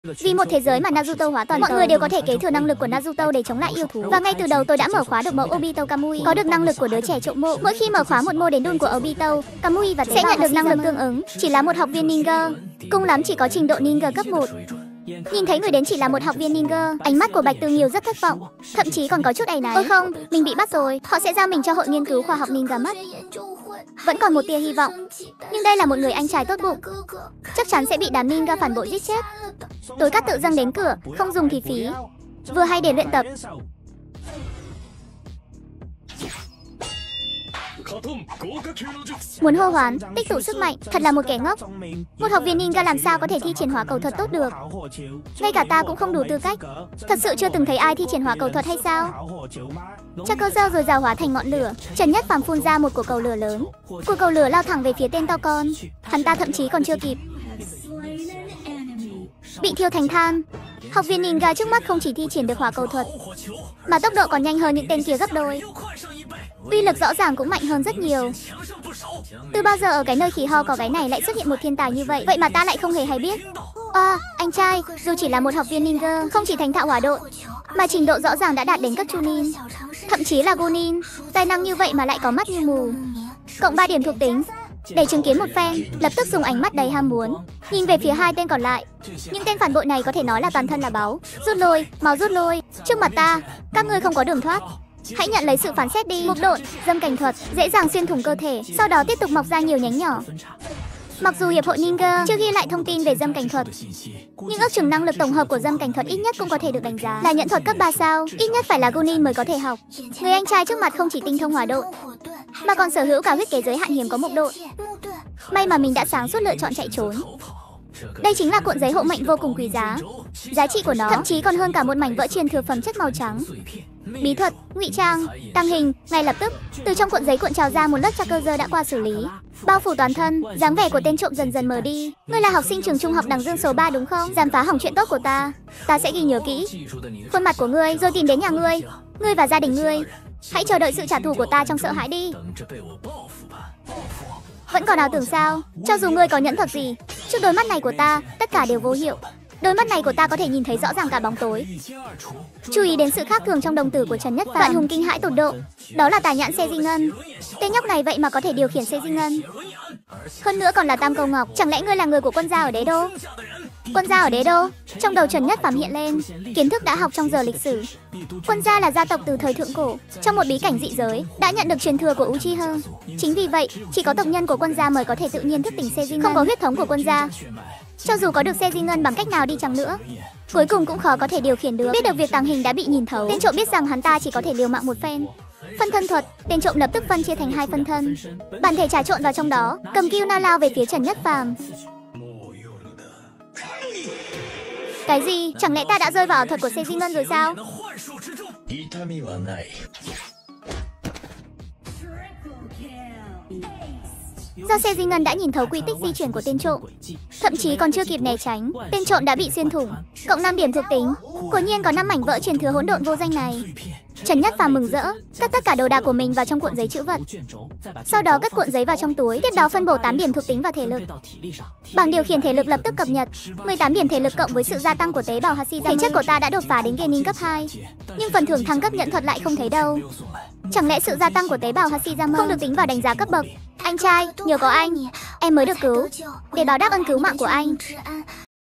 Vì một thế giới mà Naruto hóa toàn mọi người đều có thể kế thừa năng lực của Naruto để chống lại yêu thú. Và ngay từ đầu tôi đã mở khóa được mẫu Obito Kamui, có được năng lực của đứa trẻ trộm mộ. Mỗi khi mở khóa một mô đến đun của Obito Kamui và sẽ nhận được năng lực tương ứng. Chỉ là một học viên ninja, cùng lắm chỉ có trình độ ninja cấp 1. Nhìn thấy người đến chỉ là một học viên ninja, ánh mắt của Bạch Tư Nghiêu rất thất vọng, thậm chí còn có chút áy náy. Ôi không, mình bị bắt rồi, họ sẽ giao mình cho hội nghiên cứu khoa học ninja mất. Vẫn còn một tia hy vọng, nhưng đây là một người anh trai tốt bụng, chắc chắn sẽ bị đám ninja phản bội giết chết. Tối cát tự dâng đến cửa, không dùng thì phí, vừa hay để luyện tập. Muốn hô hoán, tích tụ sức mạnh, thật là một kẻ ngốc. Một học viên ninja làm sao có thể thi triển hóa cầu thuật tốt được? Ngay cả ta cũng không đủ tư cách. Thật sự chưa từng thấy ai thi triển hóa cầu thuật hay sao? Chắc cơ dao rồi rào hóa thành ngọn lửa. Trần Nhất Phàm phun ra một quả cầu lửa lớn. Quả cầu lửa lao thẳng về phía tên to con. Hắn ta thậm chí còn chưa kịp bị thiêu thành than. Học viên ninja trước mắt không chỉ thi triển được hỏa cầu thuật, mà tốc độ còn nhanh hơn những tên kia gấp đôi. Uy lực rõ ràng cũng mạnh hơn rất nhiều. Từ bao giờ ở cái nơi khỉ ho có gáy này lại xuất hiện một thiên tài như vậy? Vậy mà ta lại không hề hay biết. Anh trai, dù chỉ là một học viên ninja, không chỉ thành thạo hỏa độn, mà trình độ rõ ràng đã đạt đến cấp chunin, thậm chí là gunin. Tài năng như vậy mà lại có mắt như mù. Cộng 3 điểm thuộc tính. Để chứng kiến một phen, lập tức dùng ánh mắt đầy ham muốn nhìn về phía hai tên còn lại. Những tên phản bội này có thể nói là toàn thân là báu. Rút lui, mau rút lui. Trước mặt ta, các ngươi không có đường thoát. Hãy nhận lấy sự phán xét đi. Mục độn, dâm cảnh thuật, dễ dàng xuyên thủng cơ thể, sau đó tiếp tục mọc ra nhiều nhánh nhỏ. Mặc dù hiệp hội ninja chưa ghi lại thông tin về dâm cảnh thuật, nhưng ước chừng năng lực tổng hợp của dâm cảnh thuật ít nhất cũng có thể được đánh giá là nhẫn thuật cấp 3 sao, ít nhất phải là gunin mới có thể học. Người anh trai trước mặt không chỉ tinh thông hỏa độn, mà còn sở hữu cả huyết kế giới hạn hiếm có mộc độn. May mà mình đã sáng suốt lựa chọn chạy trốn. Đây chính là cuộn giấy hộ mệnh vô cùng quý giá. Giá trị của nó thậm chí còn hơn cả một mảnh vỡ truyền thừa phẩm chất màu trắng. Bí thuật, ngụy trang, tăng hình. Ngay lập tức, từ trong cuộn giấy cuộn trào ra một lớp tracker đã qua xử lý, bao phủ toàn thân. Dáng vẻ của tên trộm dần dần mờ đi. Ngươi là học sinh trường trung học Đằng Dương số 3 đúng không? Dám phá hỏng chuyện tốt của ta, ta sẽ ghi nhớ kỹ khuôn mặt của ngươi rồi tìm đến nhà ngươi, ngươi và gia đình ngươi. Hãy chờ đợi sự trả thù của ta trong sợ hãi đi. Vẫn còn ảo tưởng sao? Cho dù ngươi có nhẫn thuật gì, trước đôi mắt này của ta, tất cả đều vô hiệu. Đôi mắt này của ta có thể nhìn thấy rõ ràng cả bóng tối. Chú ý đến sự khác thường trong đồng tử của Trần Nhất Phàm. Đoạn Hùng kinh hãi tột độ. Đó là tà nhãn xe di ngân. Tên nhóc này vậy mà có thể điều khiển xe di ngân. Hơn nữa còn là tam câu ngọc. Chẳng lẽ ngươi là người của quân gia ở Đế Đô? Quân gia ở Đế Đô? Trong đầu Trần Nhất Phàm hiện lên kiến thức đã học trong giờ lịch sử. Quân gia là gia tộc từ thời thượng cổ, trong một bí cảnh dị giới, đã nhận được truyền thừa của Uchiha. Chính vì vậy, chỉ có tộc nhân của quân gia mới có thể tự nhiên thức tỉnh xe di ngân. Không có huyết thống của quân gia, cho dù có được xe di ngân bằng cách nào đi chăng nữa, cuối cùng cũng khó có thể điều khiển được. Biết được việc tàng hình đã bị nhìn thấu, tên trộm biết rằng hắn ta chỉ có thể liều mạng một phen. Phân thân thuật, tên trộm lập tức phân chia thành hai phân thân, bản thể trà trộn vào trong đó, cầm Kyuna lao về phía Trần Nhất Phàm. Cái gì? Chẳng lẽ ta đã rơi vào ảo thuật của xe di ngân rồi sao? Do xe di ngân đã nhìn thấu quy tích di chuyển của tên trộm, thậm chí còn chưa kịp né tránh, tên trộm đã bị xuyên thủng. Cộng 5 điểm thuộc tính. Quả nhiên có 5 mảnh vỡ truyền thừa hỗn độn vô danh này. Trần Nhất Phàm mừng rỡ, cất tất cả đồ đạc của mình vào trong cuộn giấy trữ vật. Sau đó cất cuộn giấy vào trong túi, tiếp đó phân bổ 8 điểm thuộc tính vào thể lực. Bảng điều khiển thể lực lập tức cập nhật. 18 điểm thể lực cộng với sự gia tăng của tế bào Hashirama. Thể chất của ta đã đột phá đến Genin cấp 2, nhưng phần thưởng thăng cấp nhận thuật lại không thấy đâu. Chẳng lẽ sự gia tăng của tế bào Hashirama không được tính vào đánh giá cấp bậc? Anh trai, nhờ có anh, em mới được cứu. Để báo đáp ơn cứu mạng của anh,